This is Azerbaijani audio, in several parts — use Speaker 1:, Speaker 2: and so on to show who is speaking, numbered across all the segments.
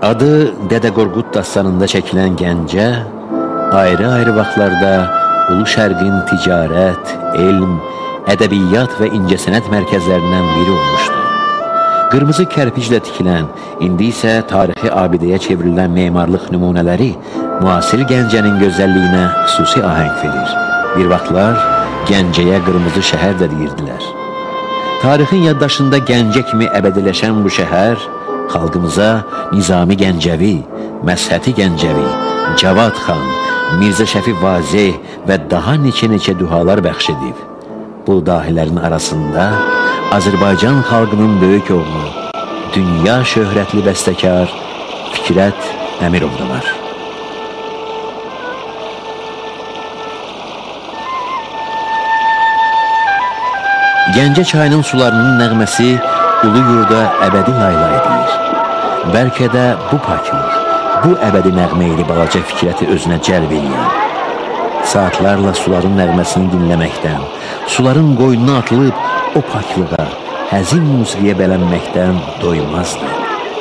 Speaker 1: Adı Dədə Qorqud dastanında çəkilən Gəncə, ayrı-ayrı vaxtlarda Ulu Şərqin ticarət, elm, ədəbiyyat və incəsənət mərkəzlərindən biri olmuşdu. Qırmızı kərpiclə tikilən, indi isə tarixi abidəyə çevrilən memarlıq nümunələri müasir Gəncənin gözəlliyinə xüsusi ahəng verir. Bir vaxtlar Gəncəyə qırmızı şəhər də deyirdilər. Tarixin yaddaşında Gəncə kimi əbədiləşən bu şəhər, xalqımıza Nizami Gəncəvi, Məshəti Gəncəvi, Cavad xan, Mirzə Şəfi Vazeh və daha neçə duhalar bəxş edib. Bu dahilərin arasında Azərbaycan xalqının böyük oğlu, dünya şöhrətli bəstəkar Fikrət Əmirov da var. Gəncə çayının sularının nəğməsi ulu yurda əbədi layla edilir. Bəlkə də bu paklıq, bu əbədi nəğmə ilə balaca Fikrəti özünə cəlb edən, saatlarla suların nəğməsini dinləməkdən, suların qoynuna atılıb o paklığa, həzin musiqiyə bələnməkdən doymazdı.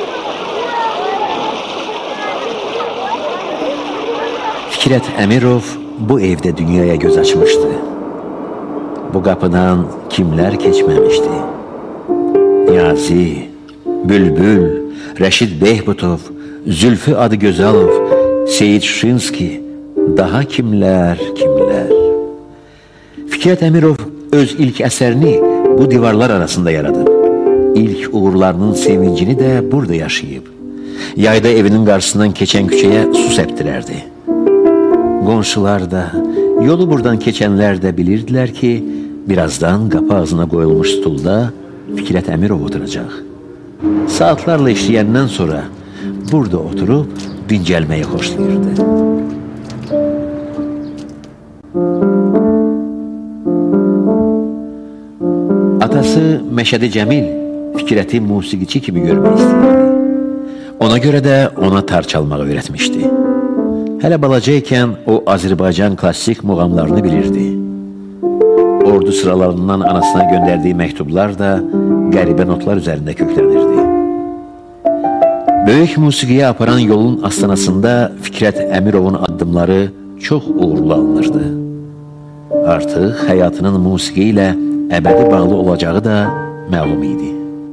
Speaker 1: Fikrət Əmirov bu evdə dünyaya göz açmışdı. Bu qapıdan kimlər keçməmişdi? Niyazi, Bülbül, Rəşid Behbutov, Zülfü Adıgözalov, Seyid Şuşinski, daha kimlər? Fikrət Əmirov öz ilk əsərini bu divarlar arasında yaradıb. İlk uğurlarının sevincini də burada yaşayıb. Yayda evinin qarşısından keçən küçəyə su səptirərdi. Qonşular da, yolu buradan keçənlər də bilirdilər ki, birazdan qapı ağzına qoyulmuş stulda Fikrət Əmirov oturacaq. Saatlarla işləyəndən sonra burada oturub dincəlməyi xoşlayırdı. Atası Məşədi Cəmil Fikrəti musiqiçi kimi görmək istəyirdi. Ona görə də ona tar çalmağı öyrətmişdi. Hələ balaca ikən o Azərbaycan klassik muğamlarını bilirdi. Ordu sıralarından anasına göndərdiyi məktublar da qəribə notlar üzərində köklənirdi. Böyük musiqiyə aparan yolun astanasında Fikrət Əmirovun addımları çox uğurlu alınırdı. Artıq həyatının musiqi ilə əbədi bağlı olacağı da məlum idi.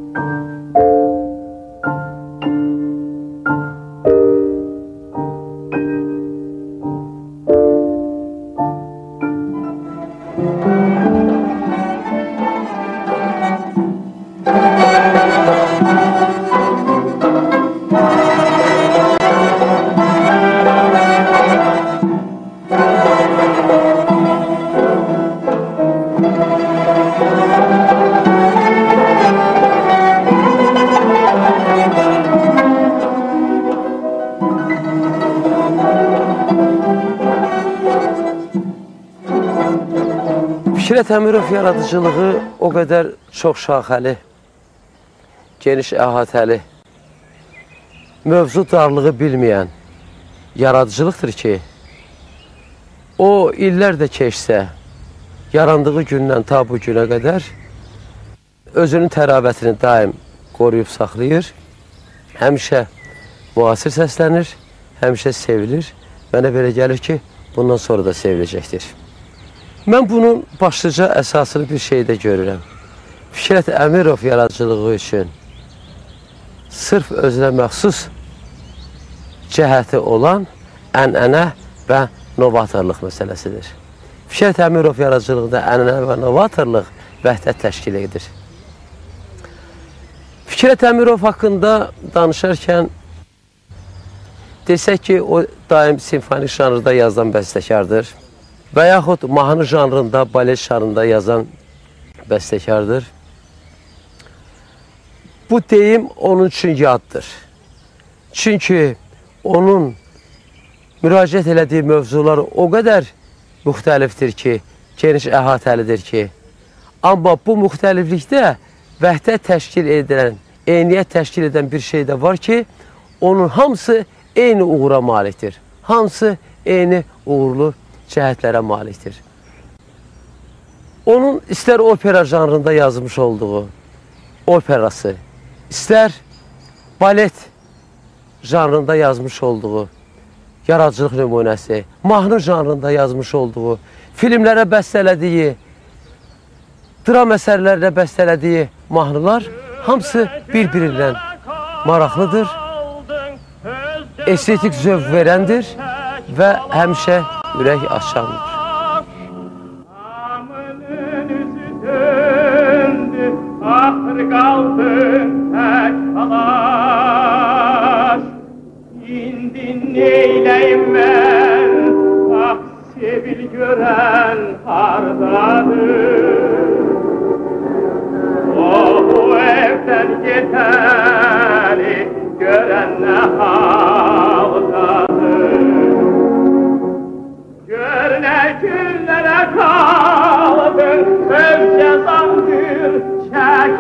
Speaker 2: Fikrət Əmirov yaradıcılığı o qədər çox şaxəli, geniş əhatəli, mövzu darlığı bilməyən yaradıcılıqdır ki, o illər də keçsə, yarandığı gündən ta bu günə qədər özünün tərabətini daim qoruyub saxlayır, həmişə müasir səslənir, həmişə sevilir, mənə belə gəlir ki, bundan sonra da seviləcəkdir. Mən bunun başlıca əsasını bir şeydə görürəm. Fikrət Əmirov yaradıcılığı üçün sırf özünə məxsus cəhəti olan ənənə və novatorluq məsələsidir. Fikrət Əmirov yaradıcılığında ənənə və novatorluq vəhdət təşkil edir. Fikrət Əmirov haqqında danışarkən desək ki, o daim simfonik janrda yazılan bəstəkardır. Və yaxud mahnı janrında, balet janrında yazan bəstəkardır. Bu deyim onun üçün yaddır. Çünki onun müraciət elədiyi mövzular o qədər müxtəlifdir ki, geniş əhatəlidir ki, amma bu müxtəliflikdə vəhdət təşkil edən, eyniyyət təşkil edən bir şey də var ki, onun hamısı eyni uğura malikdir. Hamısı eyni uğurlu cəhətlərə malikdir. Onun istər opera janrında yazmış olduğu operası, istər balet janrında yazmış olduğu yaradıcılıq nümunəsi, mahnı janrında yazmış olduğu, filmlərə bəstələdiyi, dram əsərlərlə bəstələdiyi mahnılar hamısı bir-birindən maraqlıdır, estetik zövq verəndir və həmişə ürək açandır.
Speaker 3: Ahır qaldın tək talaş, indi neyləyim mən, ah sevil görən hardadır? O evdən getəli görən nə haldadır? Gör nə günlərə qaldın, öz cəzandır çək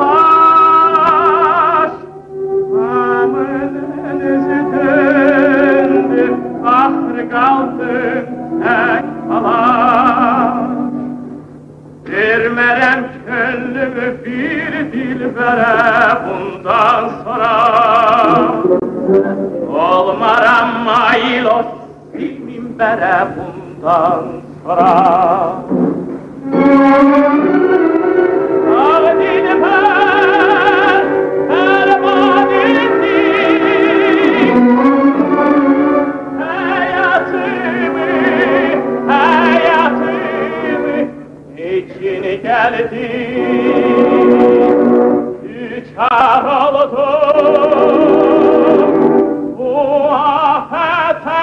Speaker 3: palaş, hamının üzü döndü, ahır qaldın tək palaş. Vermərəm könlümü bir dilbərə bundan sonra, olmaram mail o minbərə bundan sonra. Ah dilbər, fərman etdim həyatımı için geldim, tükar oldum bu afete.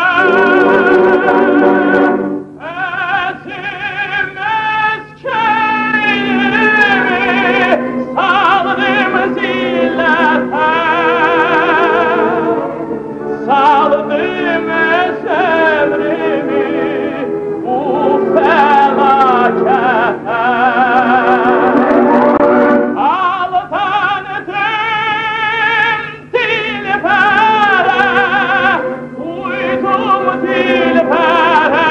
Speaker 3: Saldım ömrümü bu felakete. Aldandım dilbere, uydum dilbere.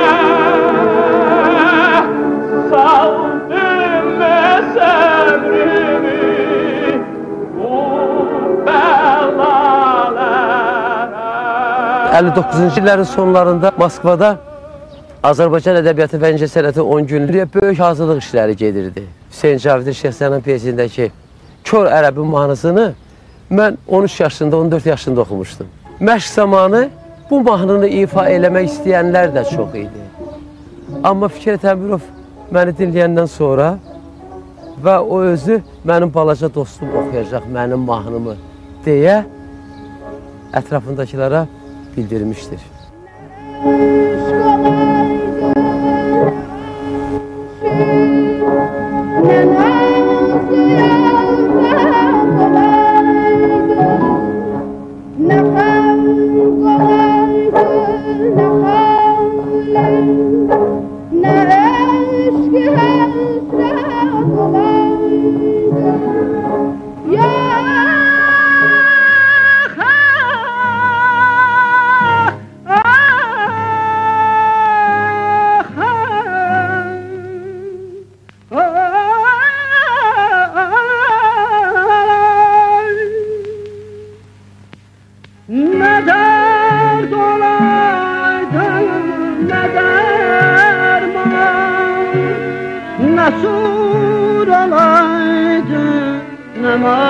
Speaker 3: Saldım ömrümü bu belalara.
Speaker 2: 59-cu illərin sonlarında Moskvada Azərbaycan Ədəbiyyatı və İncəsənəti 10 günlük böyük hazırlıq işləri gedirdi. Hüseyn Cavidin Şəxsiyanın piyesindəki Kör Ərəbin mahnısını mən 13 yaşında, 14 yaşında oxumuşdum. Məşq zamanı bu mahnını ifa eləmək istəyənlər də çox idi. Amma Fikrət Əmirov məni dinləyəndən sonra və o özü mənim balaca dostum oxuyacaq mənim mahnımı deyə ətrafındakilərə bildirmişdir.
Speaker 3: Mesur olaydı ne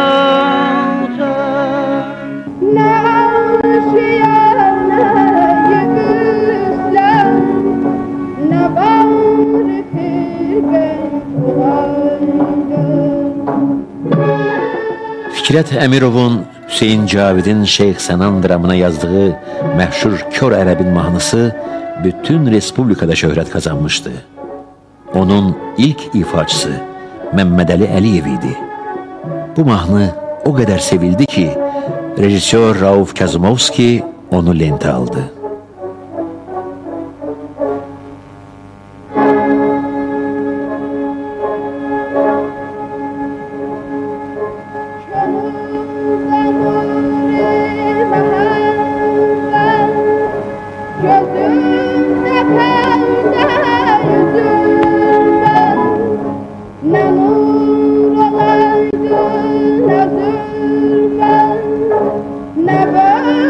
Speaker 3: mağdur,
Speaker 4: ne aşiyane yüzler, ne bağrı figen olaydı.
Speaker 1: Fikrət Əmirovun Hüseyn Cavidin Şeyx Sənan dramına yazdığı məşhur Kör Ərəbin mahnısı bütün respublikada şöhrət kazanmışdı. Onun ilk ifaçısı Məmməd Əli Əliyev idi. Bu mahnı o qədər sevildi ki, rejissor Rauf Kazımovski onu lentə aldı.
Speaker 4: Never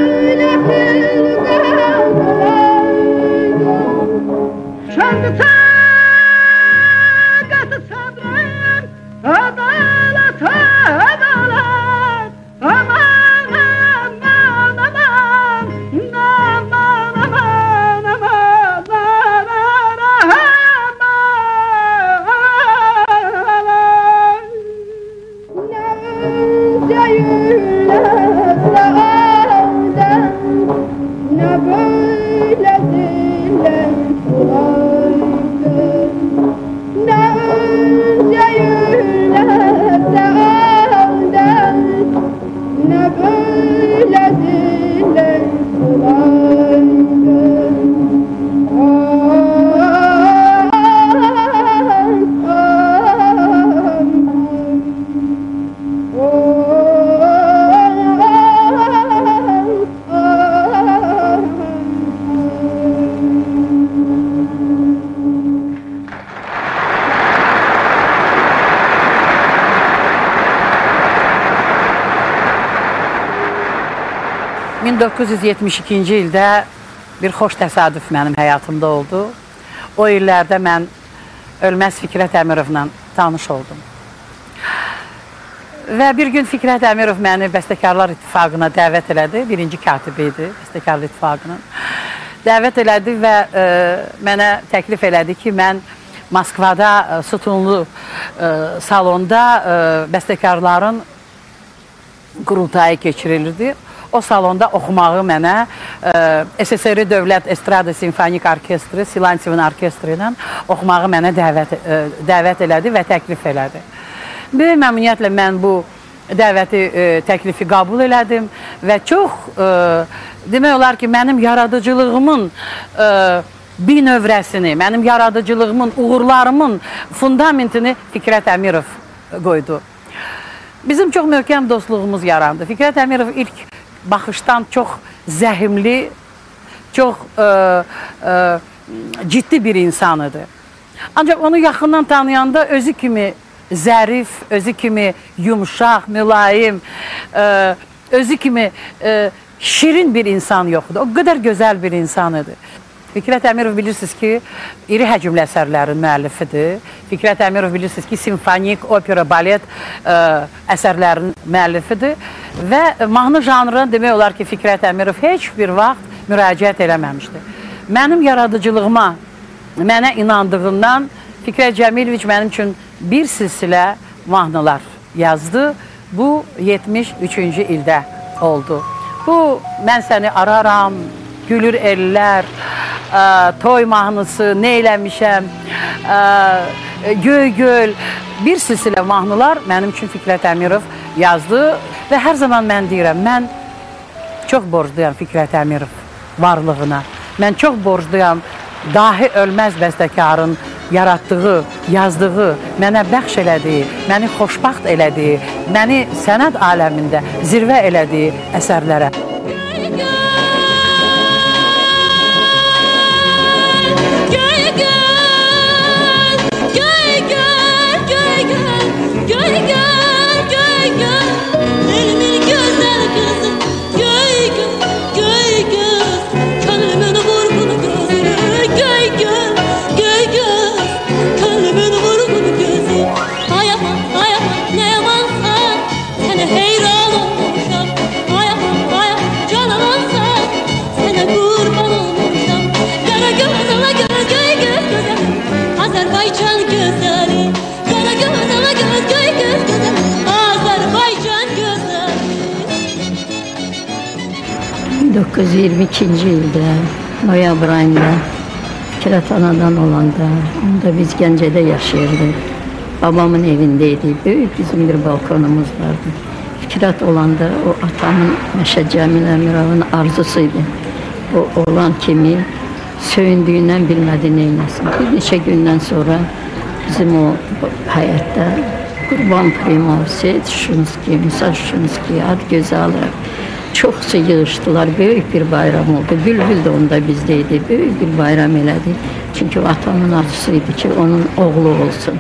Speaker 4: yüle sağda ne böyle dilem sulaydı ne önce yüle sağda ne böyle dilem sulaydı
Speaker 5: ...1972-ci ildə bir xoş təsadüf mənim həyatımda oldu. O illərdə mən Ölməz Fikrət Əmirovla tanış oldum. Və bir gün Fikrət Əmirov məni Bəstəkarlar İttifaqına dəvət elədi. Birinci katibi idi Bəstəkarlar İttifaqının. Dəvət elədi və mənə təklif elədi ki, mən Moskvada sütunlu salonda bəstəkarların qurultayı keçirilirdi. O salonda oxumağı mənə SSR Dövlət Estrada Simfonik Orkestri, Silantsevin orkestri ilə oxumağı mənə dəvət elədi və təklif elədi. Böyük məmnuniyyətlə mən bu dəvəti, təklifi qəbul elədim və çox, demək olar ki, mənim yaradıcılığımın binövrəsini, mənim yaradıcılığımın, uğurlarımın fundamentini Fikrət Əmirov qoydu. Bizim çox möhkəm dostluğumuz yarandı. Fikrət Əmirov ilk baxışdan çox zəhimli, çox ciddi bir insan idi. Ancaq onu yaxından tanıyanda özü kimi zərif, özü kimi yumuşaq, mülayim, özü kimi şirin bir insan yoxdur. O qədər gözəl bir insan idi. Fikrət Əmirov bilirsiniz ki, iri həcmli əsərlərin müəllifidir. Fikrət Əmirov bilirsiniz ki, simfonik, opera, balet əsərlərin müəllifidir. Və mahnı janrına demək olar ki, Fikrət Əmirov heç bir vaxt müraciət eləməmişdir. Mənim yaradıcılığıma, mənə inandığından Fikrət Cəmiloviç mənim üçün bir silsilə mahnılar yazdı. Bu 73-cü ildə oldu. Bu, mən səni araram, gülür ellər, toy mahnısı, neyləmişəm, göy göl, bir silsilə mahnılar mənim üçün Fikrət Əmirov yazdı və hər zaman mən deyirəm, mən çox borcluyam Fikrət Əmirov varlığına, mən çox borcluyam dahi ölməz bəstəkarın yaratdığı, yazdığı, mənə bəxş elədiyi, məni xoşbaxt elədiyi, məni sənət aləmində zirvə elədiyi əsərlərə.
Speaker 6: Azərbaycan gözəli, qara göz, ala göz, göy göz gözəli, Azərbaycan gözəli.
Speaker 7: 1922-ci ildə, noyabr ayında Fikrət anadan olanda, onda biz Gəncədə yaşayırdıq. Babamın evindeydik, böyük bizim bir balkonumuz vardı. Fikrət olanda o atamın Məşəd Cəmil Əmirovun arzusuydu. O olan kimi söyündüyündən bilmədi neyləsin. Bir neçə gündən sonra bizim o həyətdə Qurban Primov, Seyid Şuşunski, Musa Şuşunski, Adgözəli çoxsu yığışdılar. Böyük bir bayram oldu. Bülbül də onda bizdeydi. Böyük bir bayram elədi. Çünki o atamın arzusuydu ki, onun oğlu olsun.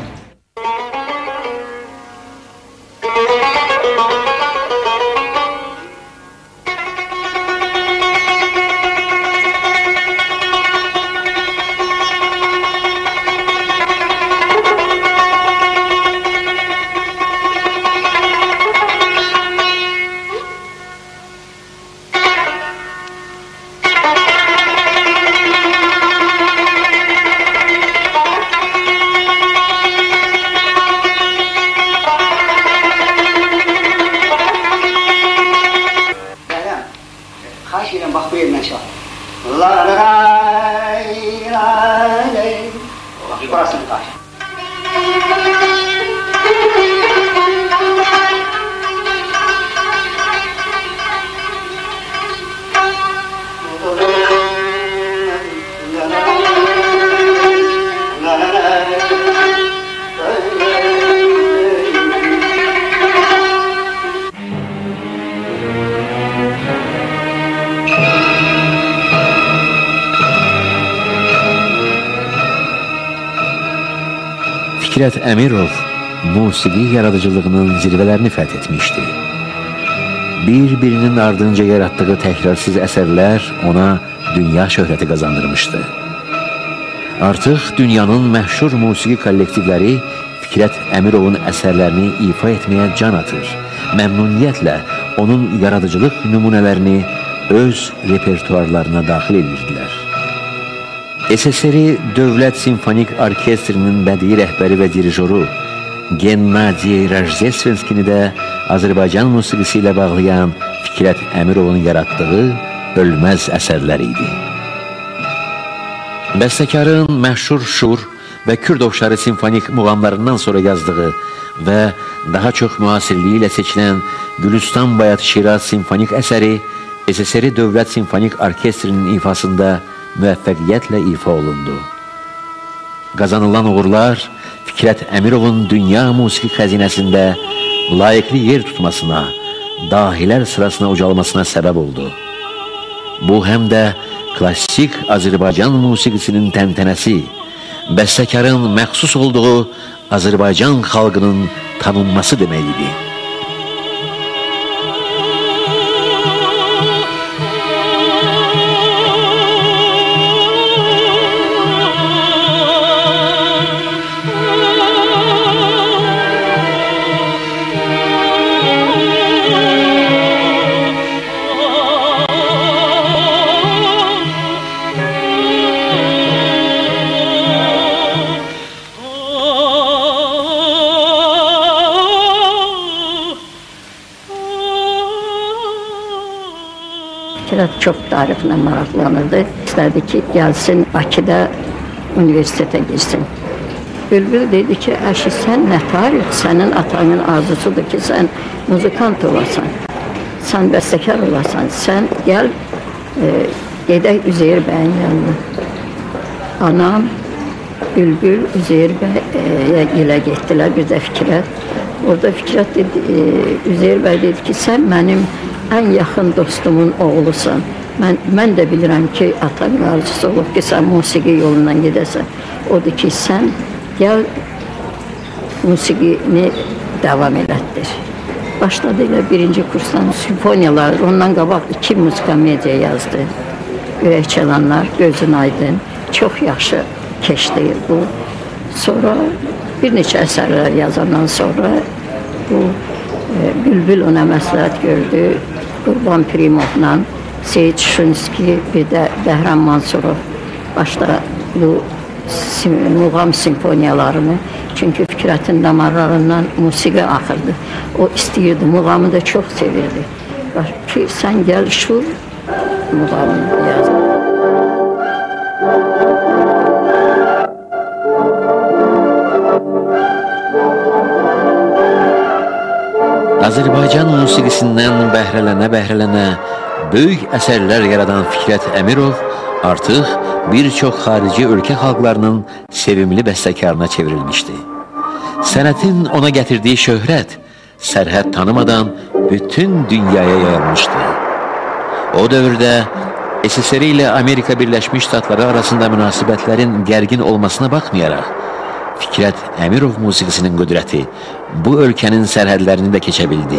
Speaker 1: Fikrət Əmirov musiqi yaradıcılığının zirvələrini fəth etmişdi. Bir-birinin ardınca yaratdığı təkrarsız əsərlər ona dünya şöhrəti qazandırmışdı. Artıq dünyanın məşhur musiqi kollektivləri Fikrət Əmirovun əsərlərini ifa etməyə can atır, məmnuniyyətlə onun yaradıcılıq nümunələrini öz repertuarlarına daxil edirdilər. SSR Dövlət Simfonik Orkestrinin bədii rəhbəri və dirijoru Gennadiy Rajdeственskini də Azərbaycan musiqisi ilə bağlayan Fikrət Əmirovun yaratdığı ölməz əsərlər idi. Bəstəkarın məşhur Şur və Kürdovşarı simfonik muğamlarından sonra yazdığı və daha çox müasirliyi ilə seçilən Gülüstan Bayat Şiraz simfonik əsəri SSR Dövlət Simfonik Orkestrinin ifasında müvəffəqiyyətlə ifa olundu. Qazanılan uğurlar Fikrət Əmirovun dünya musiqi xəzinəsində layiqli yer tutmasına, dahilər sırasına ucalmasına səbəb oldu. Bu həm də klassik Azərbaycan musiqisinin təntənəsi, bəstəkarın məxsus olduğu Azərbaycan xalqının tanınması demək idi.
Speaker 7: Fikrət çox tarixlə maraqlanırdı. İstədi ki, gəlsin Bakıda universitetə girsin. Bülbül dedi ki, əşi sən nə tarix, sənin atanın arzusudur ki, sən muzikant olasan, sən bəstəkar olasan, sən gəl, gedək Üzeyir bəyin yanına. Anam, Bülbül, Üzeyir bəyə ilə getdilər, bir də Fikrət. Orada Fikrət dedi, Üzeyir bəy dedi ki, sən mənim ən yaxın dostumun oğlusan. Mən də bilirəm ki, atanın arzusu olub ki, sən musiqi yolundan gedəsən. Odur ki, sən gəl musiqini davam elətdir. Başladı ilə birinci kursdan simfoniyalar, ondan qabaq 2 musikamediya yazdı. Ürək çalanlar, gözün aydın, çox yaxşı keçdi bu. Sonra bir neçə əsərlər yazandan sonra bu Bülbül ona məsləhət gördü. Qurban Pirimovla, Seyid Şunski, bir də Bəhram Mansurov başda bu muğam simfoniyalarını, çünki Fikrətin damarlarından musiqi axırdı. O istəyirdi, muğamı da çox sevirdi. Ki, sən gəl Şur muğamını yaz.
Speaker 1: Azərbaycan musiqisindən bəhrələnə böyük əsərlər yaradan Fikrət Əmirov artıq bir çox xarici ölkə xalqlarının sevimli bəstəkarına çevrilmişdi. Sənətin ona gətirdiyi şöhrət sərhəd tanımadan bütün dünyaya yayılmışdı. O dövrdə SSR ilə Amerika Birləşmiş Ştatları arasında münasibətlərin gərgin olmasına baxmayaraq, Fikrət Əmirov musiqisinin qüdrəti bu ölkənin sərhədlərini də keçə bildi.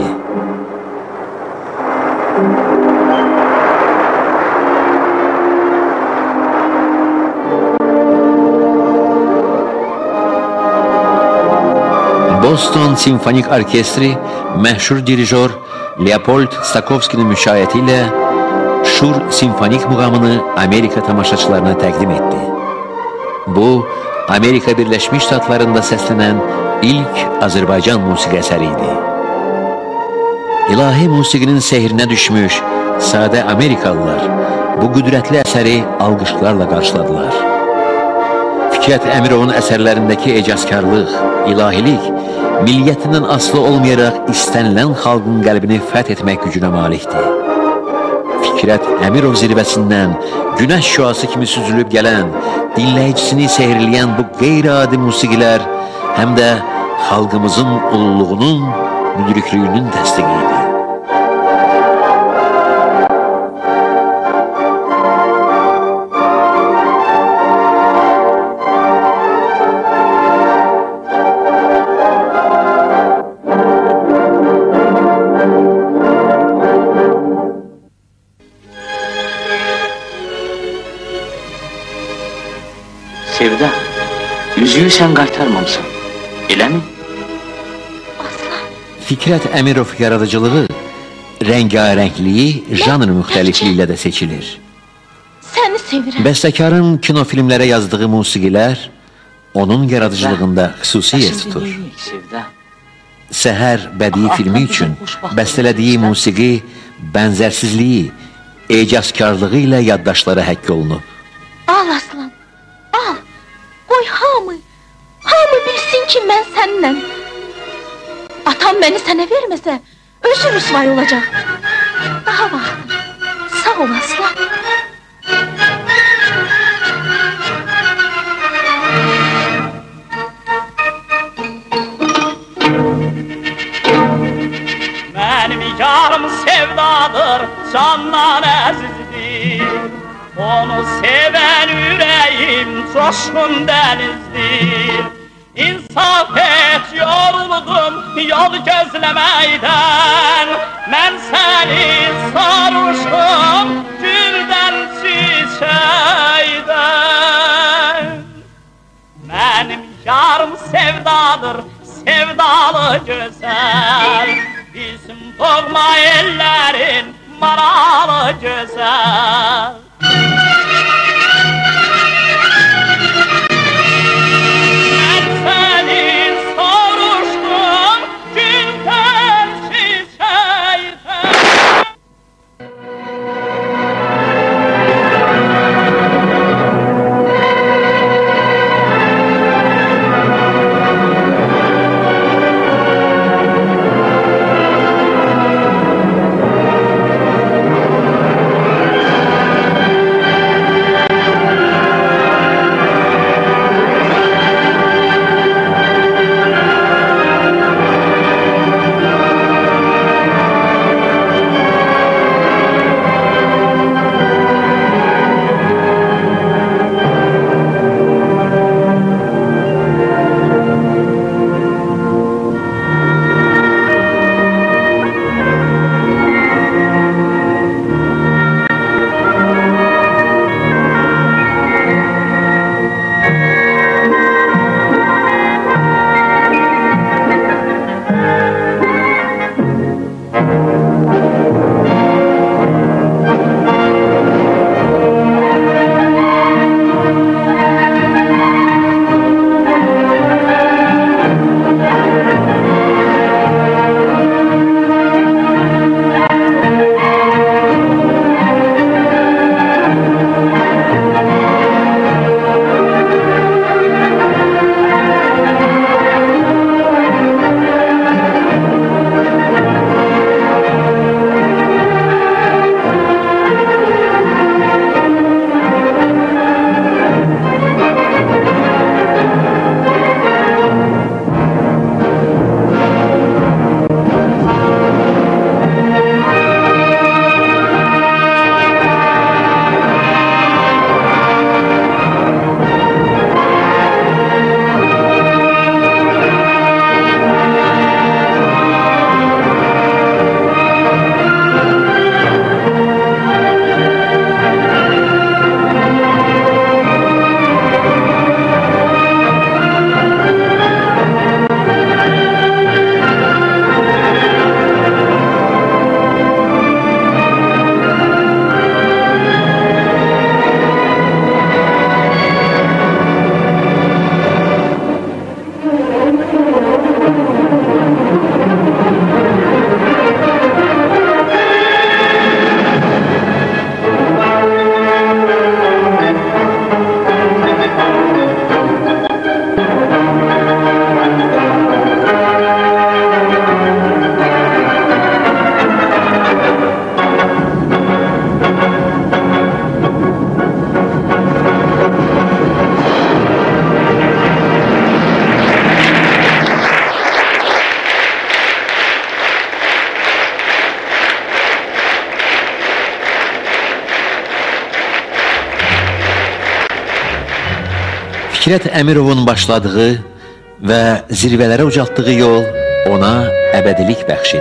Speaker 1: Boston Simfonik Orkestri məşhur dirijor Leopold Stakovskinin müşayiəti ilə Şur simfonik muğamını Amerika tamaşaçılarına təqdim etdi. Bu, Amerika Birləşmiş Ştatlarında səslənən ilk Azərbaycan musiqi əsəri idi. İlahi musiqinin sehrinə düşmüş sadə Amerikalılar bu qüdrətli əsəri alqışlarla qarşıladılar. Fikrət Əmirovun əsərlərindəki ecazkarlıq, ilahilik, milliyyətindən asılı olmayaraq istənilən xalqın qəlbini fəth etmək gücünə malikdir. Fikrət Əmirov zirvəsindən günəş şüası kimi süzülüb gələn, dinləyicisini sehirləyən bu qeyri-adi musiqilər həm də xalqımızın ululuğunun, müdrikliyinin təsdiqi idi.
Speaker 8: Sevda, yüzüğü sen qaytarmamısan, elə mi?
Speaker 1: Fikrət Əmirov yaradıcılığı rəngarəngliyi, janr müxtəlifliyi ilə də seçilir.
Speaker 6: Səni sevirəm.
Speaker 1: Bəstəkarın kinofilmlərə yazdığı musiqilər onun yaradıcılığında xüsusi yer tutur.
Speaker 8: Sevda.
Speaker 1: Səhər bədii filmi üçün bəstələdiyi musiqi bənzərsizliyi, ecazkarlığı ilə yaddaşlara həkk olunub.
Speaker 6: Al aslan, al. Qoy hamı bilsin ki mən səninlə. Atam beni sənə verməsə, özü rüsvay olacaq. Daha vaxtdır. Sağ ol aslan.
Speaker 3: Mənim yarım sevdadır, candan əzizdir. Onu sevən ürəyim coşqun dənizdir. İnsaf et, yoruldum yol gözləməkdən. Mən səni sarmışdım güldən çiçəkdən. Mənim yarım sevdadır, sevdalı gözəl. Bizim doğma ellərin maralı gözəl.
Speaker 1: Fikrət Əmirovun başladığı və zirvələrə ucaltdığı yol ona əbədilik bəxş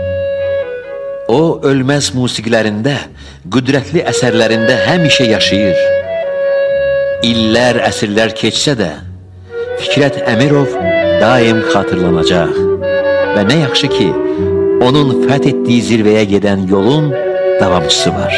Speaker 1: edib. O, ölməz musiqilərində, qüdrətli əsərlərində həmişə yaşayır. İllər, əsrlər keçsə də, Fikrət Əmirov daim xatırlanacaq. Və nə yaxşı ki, onun fəth etdiyi zirvəyə gedən yolun davamçısı var.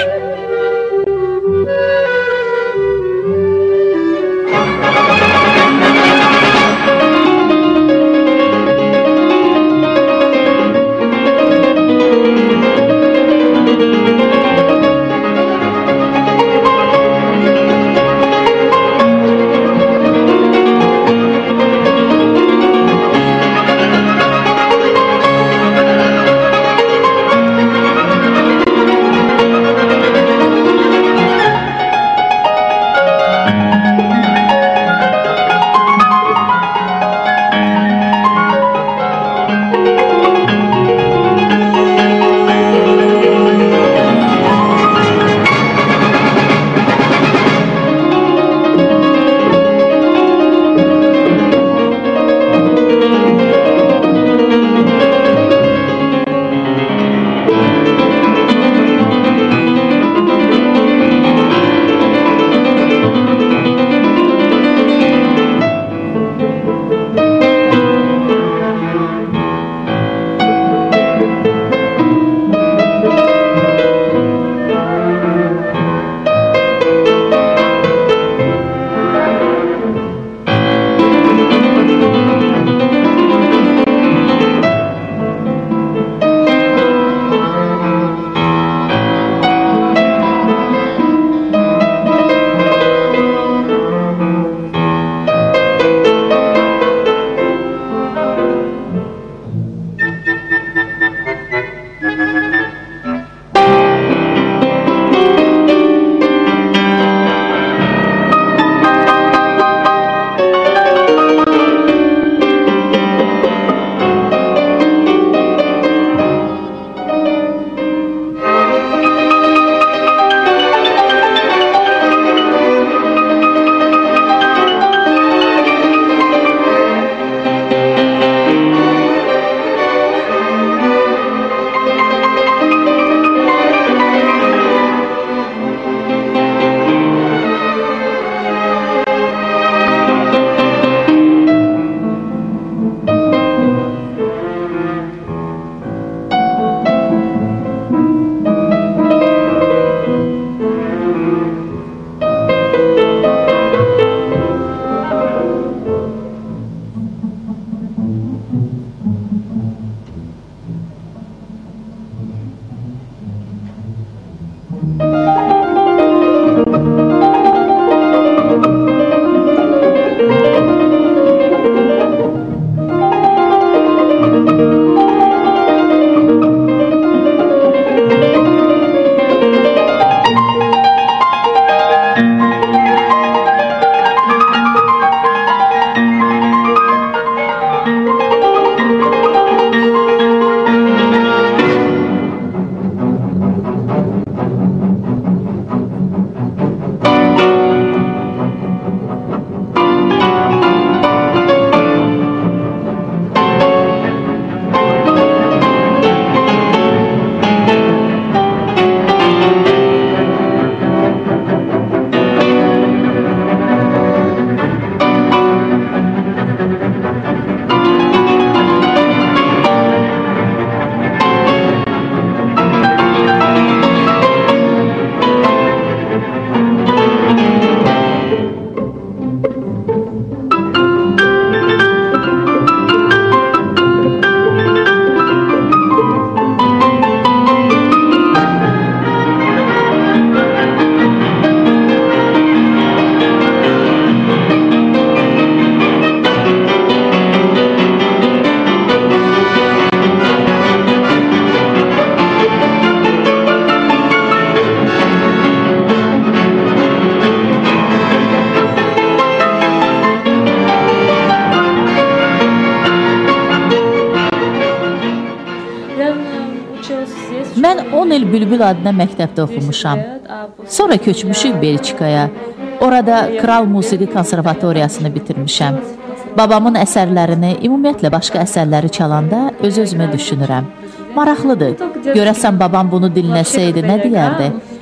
Speaker 9: Mən 10 il Bülbül adına məktəbdə oxumuşam. Sonra köçmüşük Belçikaya. Orada Kral Musiqi Konservatoriyasını bitirmişəm. Babamın əsərlərini, ümumiyyətlə başqa əsərləri çalanda öz-özümə düşünürəm. Maraqlıdır. Görəsən babam bunu dinləsəydi nə deyərdi?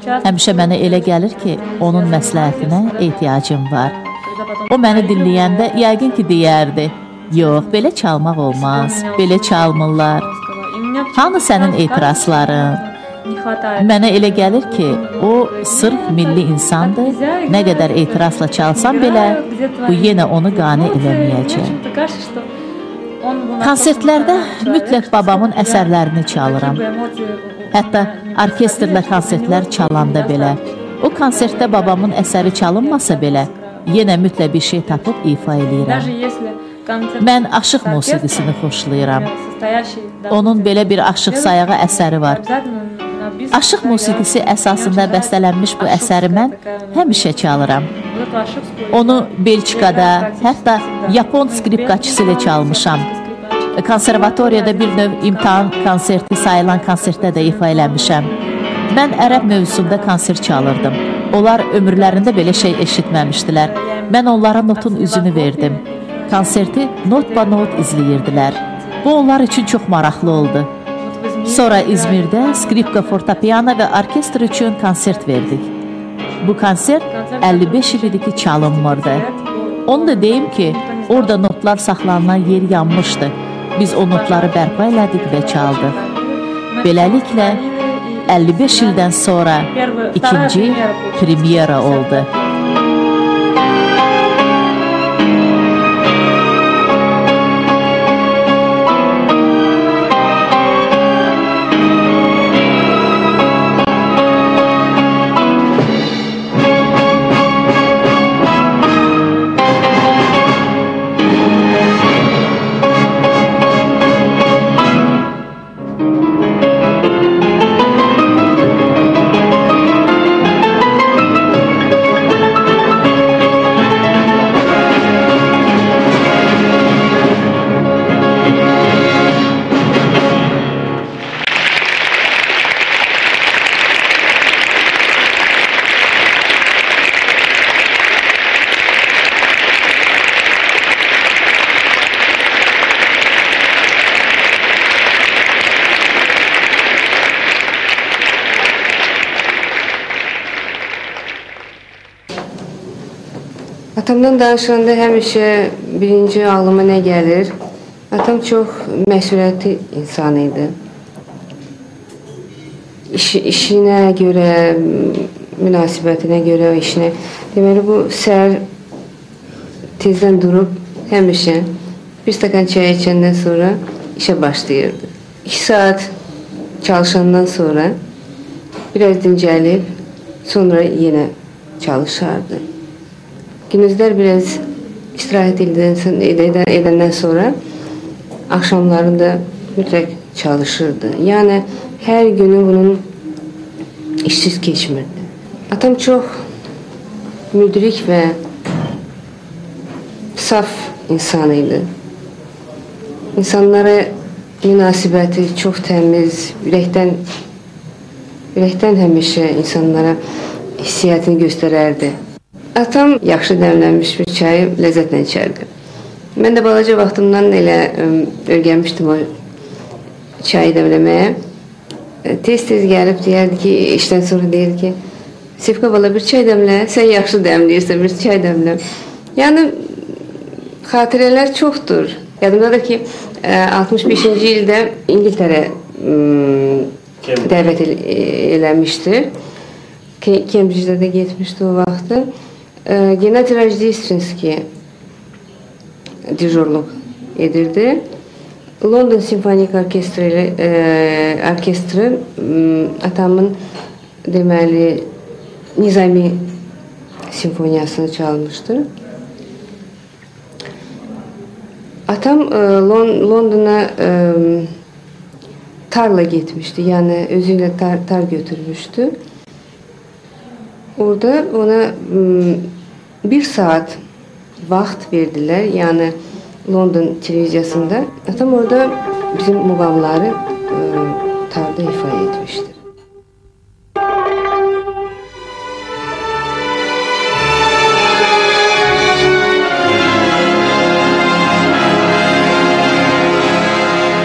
Speaker 9: Həmişə mənə elə gəlir ki, onun məsləhətinə ehtiyacım var. O məni dinləyəndə yəqin ki, deyərdi, yox, belə çalmaq olmaz, belə çalmırlar. Hanı sənin etirazların? Mənə elə gəlir ki, o sırf milli insandır, nə qədər etirazla çalsam belə, bu yenə onu qane eləməyəcək. Konsertlərdə mütləq babamın əsərlərini çalıram. Hətta orkestrlə konsertlər çalanda belə, o konsertdə babamın əsəri çalınmasa belə, yenə mütləq bir şey tapıb ifa eləyirəm. Mən aşıq musiqisini xoşlayıram. Onun belə bir aşıq sayağı əsəri var. Aşıq musiqisi əsasında bəstələnmiş bu əsəri mən həmişə çalıram. Onu Belçikada, hətta Yapon skripkaçısı ilə çalmışam. Konservatoriyada bir növ imtahan konserti sayılan konsertdə də ifa eləmişəm. Mən ərəb mövzusunda konsert çalırdım. Onlar ömürlərində belə şey eşitməmişdilər. Mən onlara notun üzünü verdim. Konserti notba not izləyirdilər. Bu onlar üçün çox maraqlı oldu. Sonra İzmirdə skripka, fortepiano və orkestr üçün konsert verdik. Bu konsert 55 il idi ki, çalınmırdı. Onu da deyim ki, orada notlar saxlanılan yer yanmışdı. Biz o notları bərpa elədik və çaldıq. Beləliklə, 55 ildən sonra ikinci premyera oldu.
Speaker 10: Atamdan danışanda həmişə birinci ağlıma nə gəlir? Atam çox məsuliyyətli insan idi. İşinə görə, münasibətinə görə işinə. Deməli, bu səhər tezdən durub həmişə bir stəkan çay içəndən sonra işə başlayırdı. 2 saat çalışandan sonra biraz dincəlib, sonra yenə çalışardı. Gündüzlər biraz istirahət edəndən sonra axşamlarında mütləq çalışırdı. Yəni, hər günü bunun işsiz keçmirdi. Atam çox müdrik və saf insan idi. İnsanlara münasibəti çox təmiz, ürəkdən həmişə insanlara hissiyyətini göstərərdi. Atam yaxşı dəmlənmiş bir çayı ləzzətlə içərdi. Mən də balaca vaxtımdan elə öyrənmişdim o çayı dəmləməyə. Tez-tez gəlib deyərdi ki, işdən sonra deyirdi ki, Sefka bala bir çay dəmlə, sən yaxşı dəmləyirsən, bir çay dəmlə. Yəni, xatirələr çoxdur. Yadımdadır ki, 65-ci ildə İngiltərə dəvət eləmişdir. Cambridge'də də getmişdi o vaxtı. Gennady Rojdeственski diriyorluq edirdi. London Simfonik Orkestri atamın deməli Nizami simfoniyasını çalmışdır. Atam Londona tarla getmişdi. Yəni özü ilə tar götürmüşdü. Orada ona 1 saat vaxt verdilər, yəni London televiziyasında. Atam orada bizim muğamları tarda ifa etmişdir.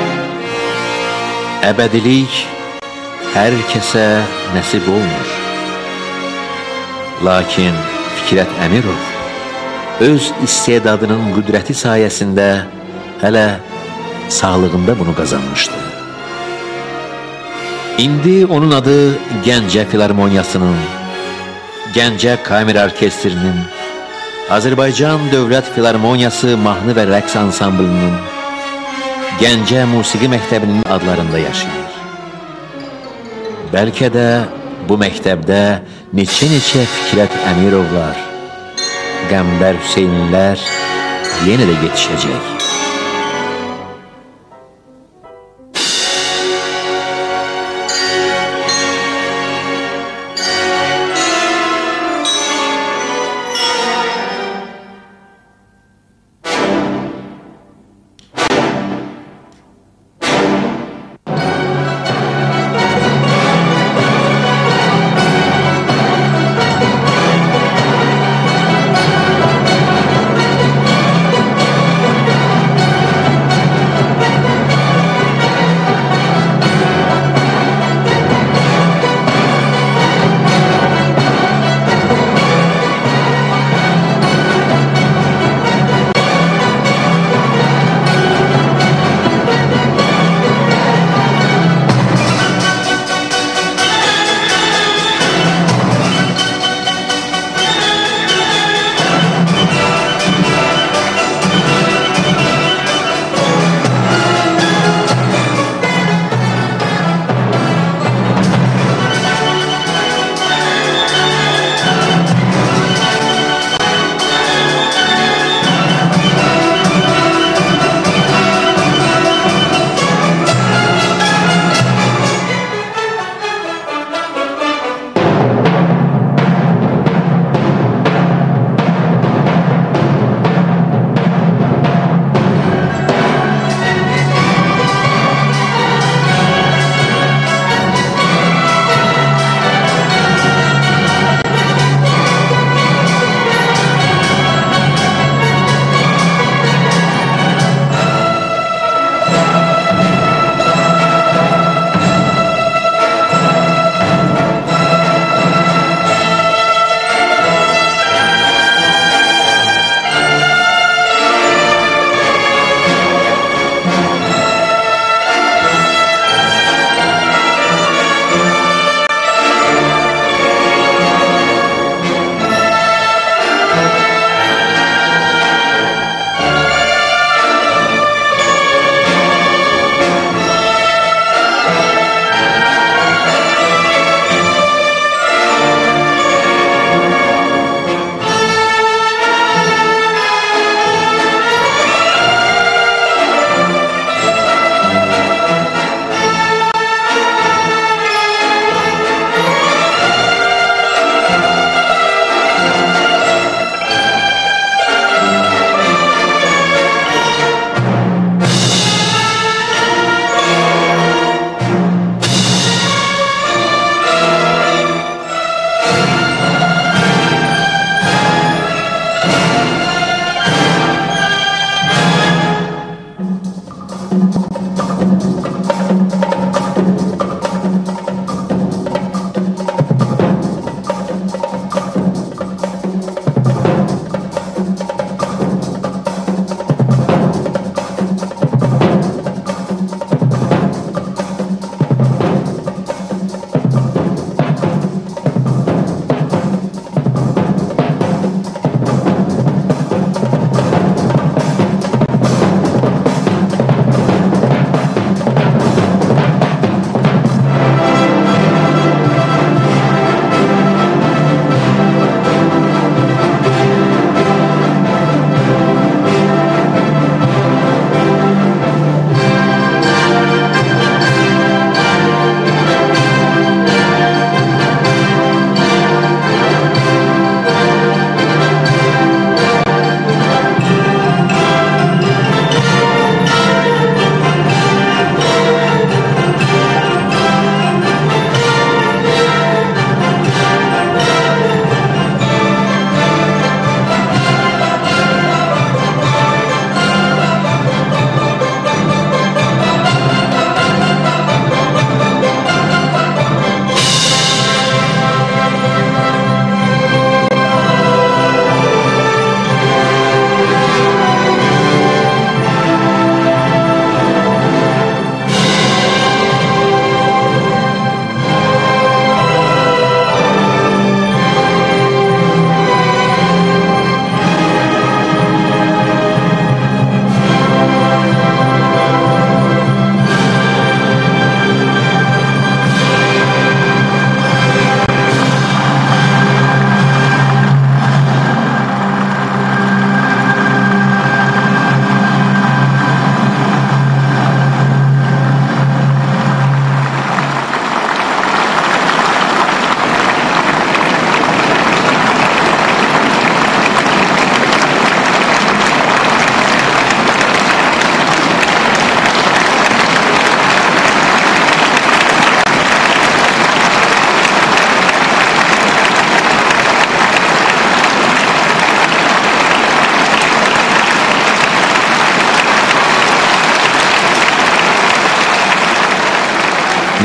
Speaker 1: Əbədilik hər kəsə nəsib olmur. Lakin Fikrət Əmirov öz istedadının qüdrəti sayəsində hələ sağlığında bunu qazanmışdı. İndi onun adı Gəncə Filarmoniyasının, Gəncə Kamera Orkestrinin, Azərbaycan Dövlət Filarmoniyası mahnı və rəqs ansamblının, Gəncə Musiqi Məktəbinin adlarında yaşayır. Bəlkə də bu məktəbdə neçə Fikrət Əmirovlar, Qəmbər Hüseynlər yenə də yetişəcək.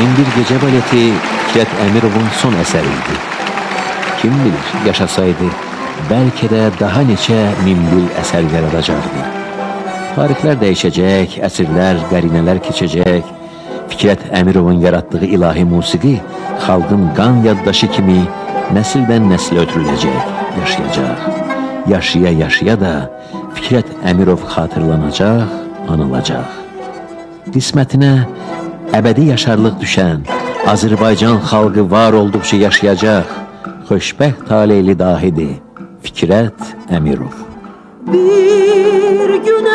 Speaker 1: Minbir Gecə baleti Fikrət Əmirovun son əsəriydi. Kim bilir, yaşasaydı, bəlkə də daha neçə minbil əsər yaradacaqdı. Tarixlər dəyişəcək, əsrlər, qərinələr keçəcək. Fikrət Əmirovun yaratdığı ilahi musiqi xalqın qan yaddaşı kimi nəsildən nəslə ötürüləcək, yaşayacaq. Yaşaya-yaşaya da Fikrət Əmirov xatırlanacaq, anılacaq. Qismətinə əbədi yaşarlıq düşən Azərbaycan xalqı var olduqca yaşayacaq, xoşbəxt taleyli dahidir Fikrət Əmirov.
Speaker 11: Bir gün